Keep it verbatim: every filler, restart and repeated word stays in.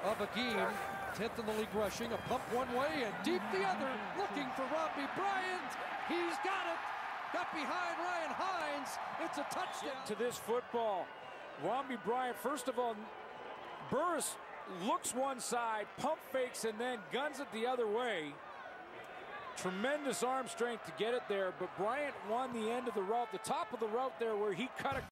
of a game. tenth in the league rushing, a pump one way and deep the other, looking for Romby Bryant. He's got it. Got behind Ryan Hines. It's a touchdown. To this football, Romby Bryant, first of all, Burris looks one side, pump fakes, and then guns it the other way. Tremendous arm strength to get it there, but Bryant won the end of the route, the top of the route there where he cut it.